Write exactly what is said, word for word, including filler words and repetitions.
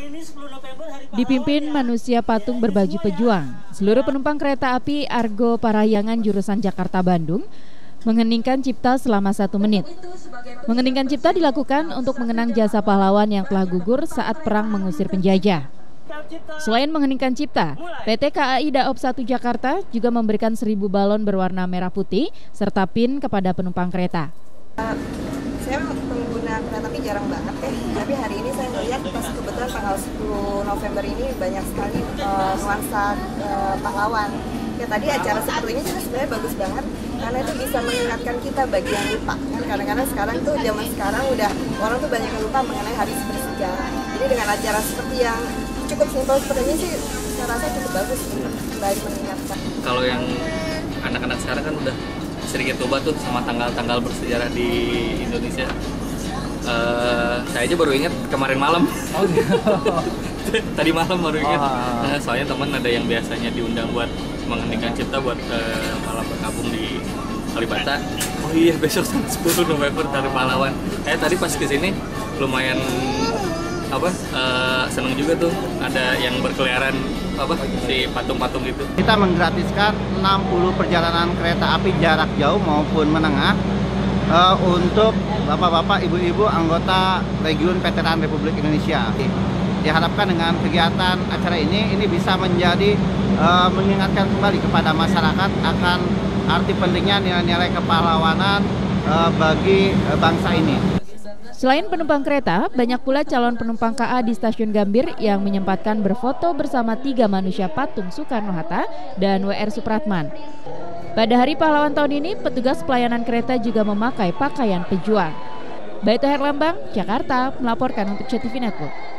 Dipimpin manusia patung berbaju pejuang, seluruh penumpang kereta api Argo Parahyangan jurusan Jakarta-Bandung mengheningkan cipta selama satu menit. Mengheningkan cipta dilakukan untuk mengenang jasa pahlawan yang telah gugur saat perang mengusir penjajah. Selain mengheningkan cipta, P T K A I Daop satu Jakarta juga memberikan seribu balon berwarna merah putih serta pin kepada penumpang kereta. Uh, saya pengguna kereta api jarang banget ya, tapi hari ini saya melihat pas kebetulan tanggal sepuluh November ini banyak sekali uh, nuansa uh, pahlawan. Ya tadi acara seperti ini juga sebenarnya bagus banget karena itu bisa mengingatkan kita bagi yang lupa. Kan kadang-kadang sekarang tuh zaman sekarang udah orang tuh banyak yang lupa mengenai hari bersejarah. Jadi dengan acara seperti yang cukup simpel seperti ini sih saya rasa cukup bagus untuk kembali mengingatkan. Kalau yang anak-anak sekarang kan udah sedikit lupa tuh sama tanggal-tanggal bersejarah di Indonesia. Uh, saya aja baru ingat kemarin malam. Oh, tadi malam baru ingat. Oh. Uh, soalnya teman ada yang biasanya diundang buat mengheningkan cipta buat uh, malam berkabung di Kalibata. Oh iya, besok tanggal sepuluh November Hari Pahlawan. Eh tadi pas kesini lumayan apa uh, seneng juga tuh ada yang berkeliaran apa si patung-patung itu. Kita menggratiskan enam puluh perjalanan kereta api jarak jauh maupun menengah uh, untuk bapak-bapak, ibu-ibu anggota Legiun Veteran Republik Indonesia. Diharapkan dengan kegiatan acara ini ini bisa menjadi uh, mengingatkan kembali kepada masyarakat akan arti pentingnya nilai-nilai kepahlawanan uh, bagi uh, bangsa ini. Selain penumpang kereta, banyak pula calon penumpang K A di Stasiun Gambir yang menyempatkan berfoto bersama tiga manusia patung Soekarno-Hatta dan W R Supratman. Pada Hari Pahlawan tahun ini, petugas pelayanan kereta juga memakai pakaian pejuang. Baito Herlambang, Jakarta, melaporkan untuk C T V Network.